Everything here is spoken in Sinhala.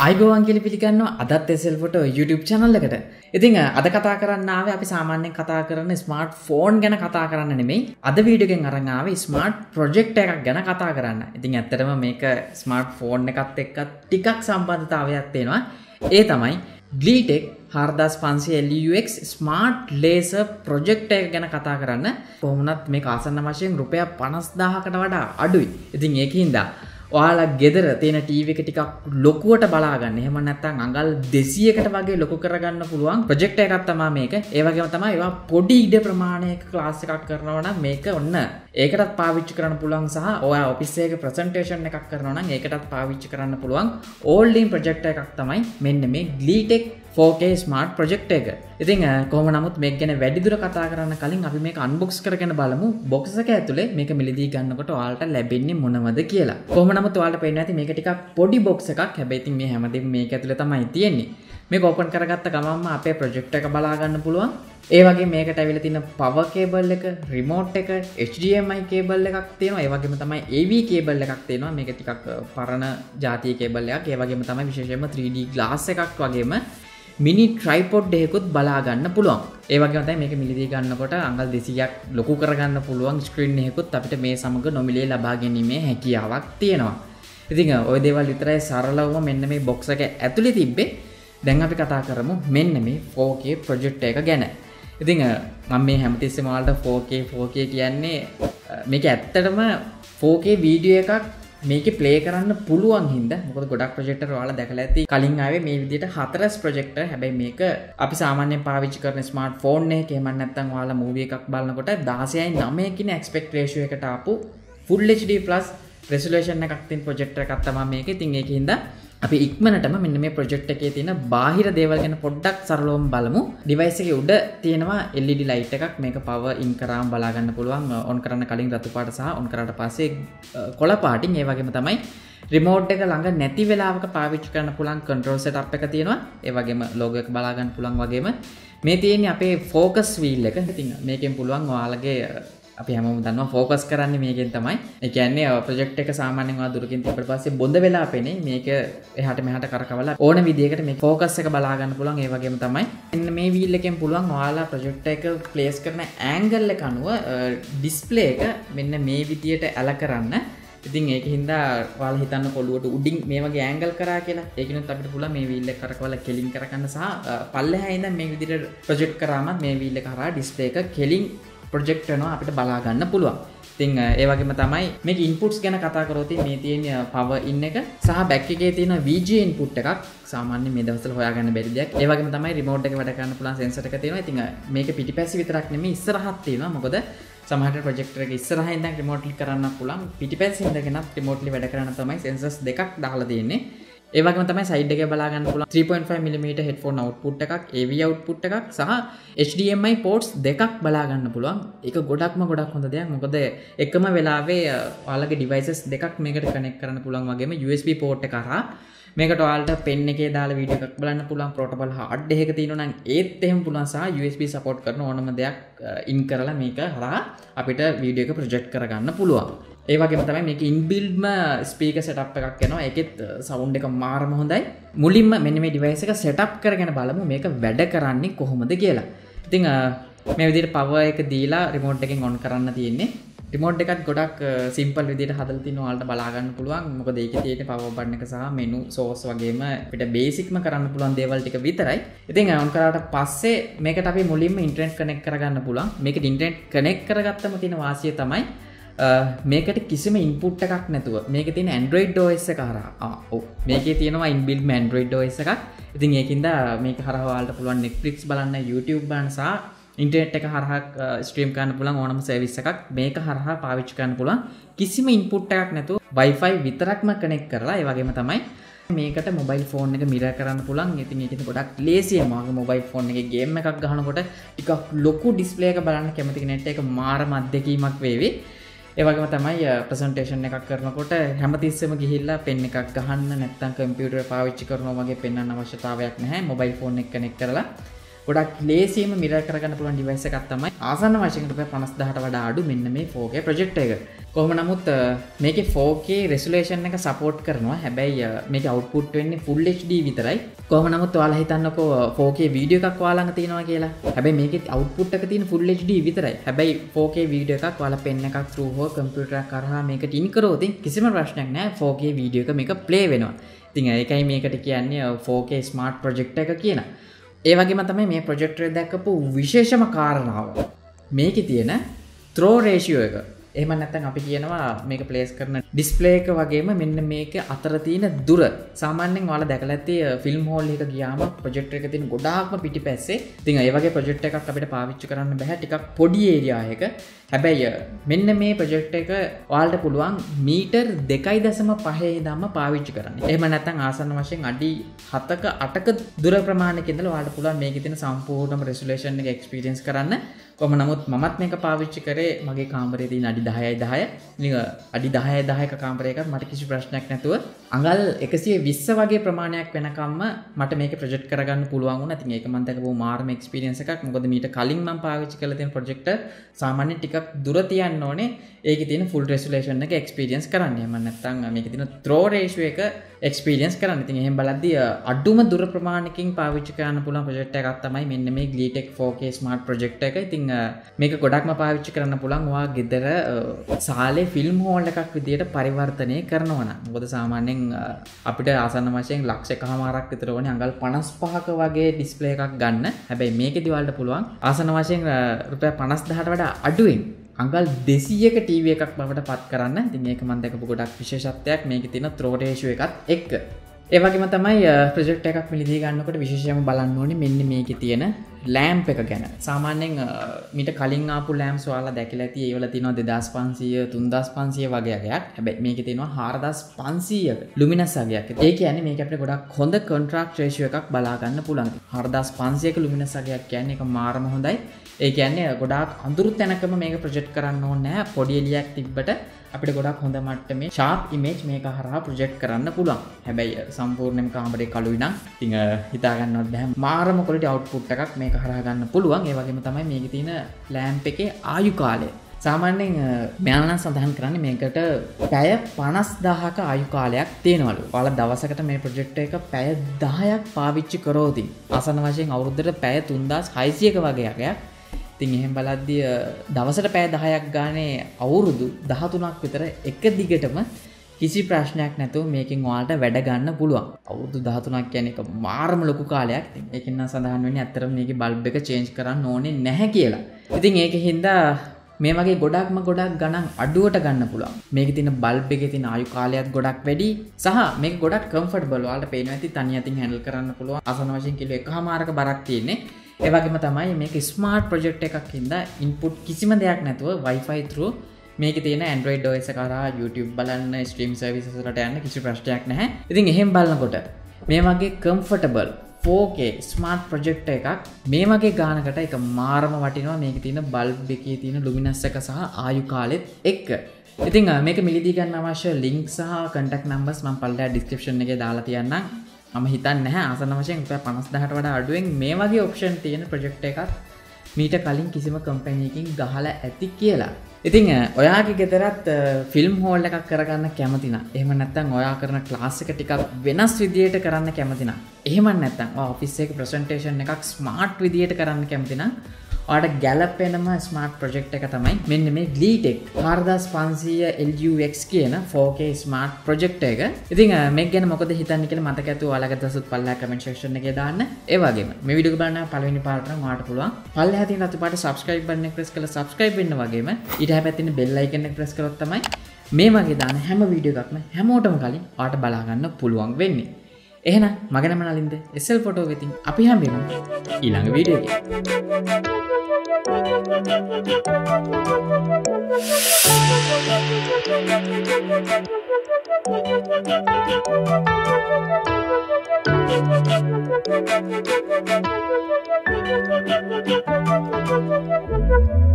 අයිබෝවන් කියලා පිළිගන්නවා අදත් SL Photo YouTube channel එකට. ඉතින් අද කතා කරන්න ආවේ අපි සාමාන්‍යයෙන් කතා කරන ස්මාර්ට් ෆෝන් ගැන කතා කරන්න නෙමෙයි. අද වීඩියෝ එකෙන් අරන් ආවේ ස්මාර්ට් ප්‍රොජෙක්ට් එකක් ගැන කතා කරන්න. ඉතින් ඇත්තටම මේක ස්මාර්ට් ෆෝන් එකත් එක්ක ටිකක් සම්බන්ධතාවයක් තියෙනවා. ඒ තමයි Gleetech 4500 LUX smart laser project එක ගැන කතා කරන්න. කොහොමවත් මේක ආසන්න වශයෙන් රුපියල් 50000කට වඩා අඩුයි. ඉතින් ඒකින්ද ඔයාලා ගෙදර තියෙන ටීවී එක ටිකක් ලොකුවට බලා ගන්න. එහෙම නැත්නම් අඟල් 200කට වගේ ලොකු කරගන්න පුළුවන් ප්‍රොජෙක්ට් එකක් තමයි මේක. ඒ වගේම තමයි ඒවා පොඩි ඉඩ ප්‍රමාණයක ක්ලාස් එකක් කරනවා නම් මේක ඔන්න ඒකටත් පාවිච්චි කරන්න පුළුවන් සහ ඔයා ඔෆිස් එකේ ප්‍රසන්ටේෂන් එකක් කරනවා නම් ඒකටත් පාවිච්චි කරන්න පුළුවන් ඕල් ඉන් ප්‍රොජෙක්ට් එකක් තමයි මෙන්න මේ Gleetech 4K ස්මාර්ට් ප්‍රොජෙක්ට් එක. ඉතින් කොහොම නමුත් මේක ගැන වැඩිදුර කතා කරන්න කලින් අපි මේක අන්බොක්ස් කරගෙන බලමු බොක්ස් එක ඇතුලේ මේක මිලදී ගන්නකොට ඔයාලට ලැබෙන්නේ මොනවද කියලා. කොහොම නමුත් ඔයාලට පේන්න ඇති මේක ටිකක් පොඩි බොක්ස් එකක්. හැබැයි ඉතින් මේ හැමදේම මේක ඇතුලේ තමයි තියෙන්නේ. මේක ඕපන් කරගත්ත ගමන්ම අපේ ප්‍රොජෙක්ට් එක බලා ගන්න පුළුවන්. ඒ වගේ මේකට ඇවිල්ලා තියෙන පවර් කේබල් එක, රිමෝට් එක, HDMI කේබල් එකක් තියෙනවා. ඒ වගේම තමයි AV කේබල් එකක් තියෙනවා. මේක ටිකක් පරණ ජාතිය කේබල් එකක්. ඒ වගේම තමයි විශේෂයෙන්ම 3D ග්ලාස් එකක් වගේම මිනි ට්‍රයිපොඩ් එකකුත් බලා ගන්න පුළුවන්. ඒ වගේම තමයි මේක මිලදී ගන්නකොට අඟල් 200ක් ලොකු කරගන්න පුළුවන් ස්ක්‍රීන් එකකුත් අපිට මේ සමග නොමිලේ ලබා ගැනීමේ හැකියාවක් තියෙනවා. ඉතින් ওই දේවල් විතරයි සරලවම මෙන්න මේ බොක්ස් එක ඇතුලේ තිබ්බේ. දැන් අපි කතා කරමු මෙන්න මේ 4K ප්‍රොජෙක්ට් එක ගැන. ඉතින් මම මේ හැමතිස්සෙම ඔයාලට 4K කියන්නේ මේක ඇත්තටම 4K වීඩියෝ එකක් මේකේ ප්ලේ කරන්න පුළුවන් හින්දා. මොකද ගොඩක් ප්‍රොජෙක්ටර් ඔයාලා දැකලා ඇති කලින් ආවේ මේ විදිහට 4S ප්‍රොජෙක්ටර්. හැබැයි මේක අපි සාමාන්‍යයෙන් පාවිච්චි කරන ස්මාර්ට් ෆෝන් එකේ එහෙම නැත්නම් ඔයාලා මූවි එකක් බලනකොට 16:9 කියන ඇස්පෙක්ට් රේෂියෝ එකට ආපු Full HD+ resolution එකක් තියෙන ප්‍රොජෙක්ටර් එකක් තමයි මේක. ඉතින් ඒකින්ද අපි ඉක්මනටම මෙන්න මේ ප්‍රොජෙක්ට් එකේ තියෙන බාහිර දේවල් ගැන පොඩ්ඩක් සරලවම බලමු. ඩිවයිස් එකේ උඩ තියෙනවා LED light එකක්. මේක power in කරාම බලා ගන්න පුළුවන්. on කරන්න කලින් රතු පාට සහ on කරාට පස්සේ කොළ පාටින්. ඒ වගේම තමයි රිමෝට් එක ළඟ නැති වෙලාවක පාවිච්චි කරන්න පුළුවන් control setup එක තියෙනවා. ඒ වගේම logo එක බලා ගන්න පුළුවන් වගේම මේ තියෙන්නේ අපේ focus wheel එක. ඉතින් මේකෙන් පුළුවන් ඔයාලගේ අපි හැමෝම දන්නවා ફોකස් කරන්නේ මේකෙන් තමයි. ඒ කියන්නේ ප්‍රොජෙක්ට් එක සාමාන්‍යයෙන් ඔයා දුරකින් තිබ්බට පස්සේ බොඳ වෙලා පෙනේ. මේක එහාට මෙහාට කරකවලා ඕන විදියකට මේක ફોකස් එක බලා ගන්න පුළුවන්. ඒ වගේම තමයි මෙන්න මේ වීල් එකෙන් පුළුවන් ඔයාලා ප්‍රොජෙක්ට් එක ප්ලේස් කරන ඇන්ගල් එක අනුව ඩිස්ප්ලේ එක මෙන්න මේ විදියට ඇල කරන්න. ඉතින් ඒකින්ද ඔයාලා හිතන්න පොළුවට උඩින් මේ වගේ ඇන්ගල් කරා කියලා. ඒකිනුත් අපිට පුළුවන් මේ වීල් එක කරකවලා කෙලින් කරගන්න සහ පල්ලෙහා ඉඳන් මේ විදියට ප්‍රොජෙක්ට් කරාම මේ වීල් එක හරහා ඩිස්ප්ලේ එක කෙලින් ප්‍රොජෙක්ට් වෙනවා අපිට බලා ගන්න පුළුවන්. ඉතින් ඒ වගේම තමයි මේක ඉන්පුට්ස් ගැන කතා කරොත් මේ තියෙන power in එක සහ back එකේ තියෙන VGA input එකක් සාමාන්‍යයෙන් මේ දවස්වල හොයාගන්න බැරි දෙයක්. ඒ වගේම තමයි remote එක වැඩ කරන්න පුළුවන් sensor එක තියෙනවා. ඉතින් මේක පිටිපස්සේ විතරක් නෙමෙයි ඉස්සරහත් තියෙනවා. මොකද සමහර ප්‍රොජෙක්ටර් එක ඉස්සරහින් ඉඳන් remotely කරන්න පුළුවන්. පිටිපස්සේ ඉඳගෙනත් remotely වැඩ කරන්න තමයි sensors දෙකක් දාලා තියෙන්නේ. ඒ වගේම තමයි සයිඩ් එකේ බලා ගන්න පුළුවන් 3.5mm headphone output එකක්, AV output එකක් සහ HDMI ports දෙකක් බලා ගන්න පුළුවන්. ඒක ගොඩක් හොඳ දෙයක්. මොකද එකම වෙලාවේ ඔයාලගේ devices දෙකක් මේකට connect කරන්න පුළුවන් වගේම USB port එක හරහා මේකට ඔයාලට pen එකේ දාලා වීඩියෝ එකක් බලන්න පුළුවන්. portable hard එකක තියෙනවා නම් ඒත් එහෙම පුළුවන් සහ USB support කරන ඕනම දෙයක් in කරලා මේක හරහා අපිට වීඩියෝ එක project කරගන්න පුළුවන්. ඒ වගේම තමයි මේක ඉන්බිල්ඩ්ම ස්පීකර් සෙටප් එකක් එනවා. ඒකෙත් සවුන්ඩ් එක මාරම හොඳයි. මුලින්ම මෙන්න මේ ඩිවයිස් එක සෙටප් කරගෙන බලමු මේක වැඩ කරන්නේ කොහොමද කියලා. ඉතින් මේ විදිහට පවර් එක දීලා රිමෝට් එකෙන් ඔන් කරන්න තියෙන්නේ. රිමෝට් එකත් ගොඩක් සිම්පල් විදිහට හදලා තිනවා. ඔයාලට බලා ගන්න පුළුවන්. මොකද ඒකේ තියෙන පවර් බටන් එක සහ මෙනු සෝස් වගේම අපිට බේසික්ම කරන්න පුළුවන් දේවල් ටික විතරයි. ඉතින් ඔන් කරාට පස්සේ මේකට අපි මුලින්ම ඉන්ටර්නෙට් කනෙක්ට් කරගන්න පුළුවන්. මේකට ඉන්ටර්නෙට් කනෙක්ට් කරගත්තම තියෙන වාසිය තමයි මේකට කිසිම ඉන්පුට් එකක් නැතුව මේක තියෙන Android OS එක හරහා මේකේ තියෙනවා inbuilt Android OS එකක්. ඉතින් ඒකින්ද මේක හරහා ඔයාලට පුළුවන් Netflix බලන්න, YouTube බලන්න සහ ඉන්ටර්නෙට් එක හරහා ස්ට්‍රීම් කරන්න පුළුවන් ඕනම සර්විස් එකක් මේක හරහා පාවිච්චි කරන්න පුළුවන්. කිසිම ඉන්පුට් එකක් නැතුව Wi-Fi විතරක්ම කනෙක්ට් කරලා. ඒ වගේම තමයි මේකට මොබයිල් ෆෝන් එක මිරර් කරන්න පුළුවන්. ඉතින් ඒකෙන් ගොඩක් ලේසියි. මගේ මොබයිල් ෆෝන් එකේ ගේම් එකක් ගහනකොට ටිකක් ලොකු ඩිස්ප්ලේ එක බලන්න කැමති කෙනෙක්ට ඒක මාරම අත්දැකීමක් වේවි. ඒ වගේම තමයි ප්‍රසන්ටේෂන් එකක් කරනකොට හැමතිස්සෙම ගිහිල්ලා පෙන් එකක් ගහන්න නැත්නම් කම්පියුටර් පාවිච්චි කරනවා වගේ පෙන්වන්න අවශ්‍යතාවයක් නැහැ. මොබයිල් ෆෝන් එක කනෙක්ට් කරලා ගොඩක් ලේසියෙම මිරර් කරගන්න පුළුවන් ඩිවයිස් එකක් තමයි ආසන්න වශයෙන් රුපියල් 50000ට වඩා අඩු මෙන්න මේ 4K ප්‍රොජෙක්ටර් එක. කොහොම නමුත් මේකේ 4K resolution එක support කරනවා. හැබැයි මේකේ output වෙන්නේ full HD විතරයි. කොහොම නමුත් ඔයාලා හිතන්නකෝ 4K වීඩියෝ එකක් ඔයාලා ළඟ තියෙනවා කියලා. හැබැයි මේකේ output එක තියෙන full HD විතරයි. හැබැයි 4K වීඩියෝ එකක් ඔයාලා pen එකක් through හෝ computer එකක් කරහා මේකට in කරොත් කිසිම ප්‍රශ්නයක් නැහැ. 4K වීඩියෝ එක මේක play වෙනවා. ඉතින් ඒකයි මේකට කියන්නේ 4K smart projector එක කියන. ඒ වගේම තමයි මේ projector එක දැක්කපු විශේෂම කාරණාව. මේකේ තියෙන throw ratio එක. එහෙම නැත්නම් අපි කියනවා මේක ප්ලේස් කරන ඩිස්ප්ලේ එක වගේම මෙන්න මේක අතර තියෙන දුර. සාමාන්‍යයෙන් ඔයාලා දැකලා ඇති ෆිල්ම් හෝල් එක ගියාම ප්‍රොජෙක්ටර් එක තියෙන ගොඩාක්ම පිටිපැස්සේ. ඉතින් ඒ වගේ ප්‍රොජෙක්ටර් එකක් අපිට පාවිච්චි කරන්න බෑ ටිකක් පොඩි ඒරියා එක. හැබැයි මෙන්න මේ ප්‍රොජෙක්ටර් එක ඔයාලට පුළුවන් මීටර් 2.5 ඉඳන්ම පාවිච්චි කරන්න. එහෙම නැත්නම් ආසන්න වශයෙන් අඩි 7ක 8ක දුර ප්‍රමාණයක ඉඳලා ඔයාලට පුළුවන් මේකේ තියෙන සම්පූර්ණම රෙසොලූෂන් එක එක්ස්පීරියන්ස් කරන්න. කොහොම නමුත් මමත් මේක පාවිච්චි කරේ මගේ කාමරේ තියෙන අඩි 10යි 10. ඉතින් අඩි 10යි 10ක කාමරයකත් මට කිසි ප්‍රශ්නයක් නැතුව අඟල් 120 වගේ ප්‍රමාණයක් වෙනකම්ම මට මේක ප්‍රොජෙක්ට් කරගන්න පුළුවන් වුණා. ඉතින් ඒක මම දැකපු මාර්ම එක්ස්පීරියන්ස් එකක්. මොකද මීට කලින් මම පාවිච්චි කරලා තියෙන ප්‍රොජෙක්ටර් සාමාන්‍යයෙන් ටිකක් දුර තියන්න ඕනේ. ඒකේ තියෙන ෆුල් රෙසොලූෂන් එක එක්ස්පීරියන්ස් කරන්න. එහෙම නැත්නම් මේකේ තියෙන throw ratio එක එක්ස්පීරියන්ස් කරන්න. ඉතින් එහෙම බලද්දී අඩුම දුර ප්‍රමාණයකින් පාවිච්චි කරන්න පුළුවන් ප්‍රොජෙක්ටර් එකක් තමයි මෙන්න මේ Gleetech 4K smart projector එක. ඉතින් මේක ගොඩක්ම පාවිච්චි කරන්න පුළුවන් ඔයා ගෙදර සාලේ ෆිල්ම් හෝල් එකක් විදියට පරිවර්තනය කරනවා නම්. මොකද සාමාන්‍යයෙන් අපිට ආසන්න වශයෙන් ලක්ෂ එකමාරක් විතර ඕනේ අඟල් 55ක වගේ ඩිස්ප්ලේ එකක් ගන්න. හැබැයි මේකේදී ඔයාලට පුළුවන් ආසන්න වශයෙන් රුපියල් 50000ට වඩා අඩුවෙන් අඟල් 200ක ටීවී එකක් බවට පත් කරන්න. ඉතින් මේක මම දැකපු ගොඩක් විශේෂත්වයක් මේකේ තියෙන throw ratio එකත් එක්ක. ඒ වගේම තමයි ප්‍රොජෙක්ට් එකක් මිලදී ගන්නකොට විශේෂයෙන්ම බලන්න ඕනේ මෙන්න මේකේ තියෙන ලෑම්ප් එක ගැන. සාමාන්‍යයෙන් මීට කලින් ආපු ලෑම්ප්ස් ඔයාලා දැකලා ඇති. ඒවල තියෙනවා 2500 3500 වගේ අගයක්. හැබැයි මේකේ තියෙනවා 4500ක ලුමිනස් අගයක්. ඒ කියන්නේ මේක අපිට ගොඩක් හොඳ කොන්ට්‍රාස්ට් රේෂියෝ එකක් බලා ගන්න පුළුවන්. 4500ක ලුමිනස් අගයක් කියන්නේ ඒක මාරම හොඳයි. ඒ කියන්නේ ගොඩාක් අඳුරු තැනකම මේක ප්‍රොජෙක්ට් කරන්න ඕනේ නැහැ. පොඩි එළියක් තිබ්බට අපිට ගොඩක් හොඳ මට්ටමේ ෂාප් ඉමේජ් මේක හරහා ප්‍රොජෙක්ට් කරන්න පුළුවන්. හැබැයි සම්පූර්ණයෙන්ම කාමරේ කළුයි නම් ඉතින් හිතා ගන්නවත් බෑ. මාරම ක්වොලිටි අවුට්පුට් එකක් මේක හරහා ගන්න පුළුවන්. ඒ වගේම තමයි මේකේ තියෙන ලෑම්ප් එකේ ආයු කාලය. සාමාන්‍යයෙන් මෙයාලා සඳහන් කරන්නේ මේකට පැය 50000ක ආයු කාලයක් තියෙනවලු. ඔයාලා දවසකට මේ ප්‍රොජෙක්ට් එක පැය 10ක් පාවිච්චි කරොත් ආසන්න වශයෙන් අවුරුද්දට පැය 3600ක වගේ අගයක්. ඉතින් එහෙම බලද්දී දවසට පැය 10ක් ගානේ අවුරුදු 13ක් විතර එක දිගටම කිසි ප්‍රශ්නයක් නැතුව මේකෙන් ඔයාලට වැඩ ගන්න පුළුවන්. අවුරුදු 13ක් කියන්නේ ඒක මාරම ලොකු කාලයක්. ඉතින් ඒකෙන් නම් සඳහන් වෙන්නේ ඇත්තටම මේකේ බල්බ් එක චේන්ජ් කරන්න ඕනේ නැහැ කියලා. ඉතින් ඒකෙන්ද මේ වගේ ගොඩක් ගණන් අඩුවට ගන්න පුළුවන්. මේකේ තියෙන බල්බ් එකේ තියෙන ආයු කාලයත් ගොඩක් වැඩි සහ මේක ගොඩක් කම්ෆර්ටබල්. ඔයාලට පේනවා ඇති තනිය අතින් හැන්ඩල් කරන්න පුළුවන්. ආසන වශයෙන් කිලෝ 1.5ක බරක් තියෙන්නේ. ඒ වගේම තමයි මේක ස්මාර්ට් ප්‍රොජෙක්ට් එකක් හින්දා ඉන්පුට් කිසිම දෙයක් නැතුව Wi-Fi through මේකේ තියෙන Android OS එක කරා YouTube බලන්න ස්ට්‍රීම් සර්විසස් වලට යන්න කිසි ප්‍රශ්නයක් නැහැ. ඉතින් එහෙම බලනකොට මේ වගේ කම්ෆර්ටබල් 4K ස්මාර්ට් ප්‍රොජෙක්ටර් එකක් මේ වගේ ගානකට එක මාරම වටිනවා. මේකේ තියෙන බල්බ් එකේ තියෙන ලුමිනස් එක සහ ආයු කාලෙත් එක්ක. ඉතින් මේක මිලදී ගන්න අවශ්‍ය link සහ contact numbers මම පල්ලෙහා description එකේ දාලා තියන්නම්. මම හිතන්නේ නැහැ ආසන්න වශයෙන් රුපියල් 50000ට වඩා අඩුවෙන් මේ වගේ ඔප්ෂන් තියෙන ප්‍රොජෙක්ට් එකක් මීට කලින් කිසිම කම්පැනි එකකින් ගහලා ඇති කියලා. ඉතින් ඔයාගේ ගෙදරත් ෆිල්ම් හෝල් එකක් කරගන්න කැමති නම් එහෙම නැත්නම් ඔයා කරන ක්ලාස් එක ටිකක් වෙනස් විදියට කරන්න කැමති නම් එහෙම නැත්නම් ඔයා ඔෆිස් එකේ ප්‍රසන්ටේෂන් එකක් ස්මාර්ට් විදියට කරන්න කැමති නම් ඔයාට ගැලපෙනම ස්මාර්ට් ප්‍රොජෙක්ට් එක තමයි මෙන්න මේ Gleetech 4500 LUX කියන 4K ස්මාර්ට් ප්‍රොජෙක්ට් එක. ඉතින් මේක ගැන මොකද හිතන්නේ කියලා මතක ඇතුව ඔයාලගේ දවසත් පල්ලෙහා කමෙන්ට් සෙක්ෂන් එකේ දාන්න. ඒ වගේම මේ වීඩියෝ එක බලන පළවෙනි පාරට නම් ඔයාට පුළුවන් පල්ලෙහා තියෙන රතු පාට subscribe button එක press කරලා subscribe වෙන්න වගේම ඊට හැපැත්තේ තියෙන bell icon එක press කරොත් තමයි මේ වගේ දාන හැම වීඩියෝ එකක්ම හැමෝටම කලින් ඔයාට බලා ගන්න පුළුවන් වෙන්නේ. එහෙනම් මගේ නම නලින්ද SL Photo වෙතින් අපි හම්බෙමු ඊළඟ වීඩියෝ එකේ. Thank you.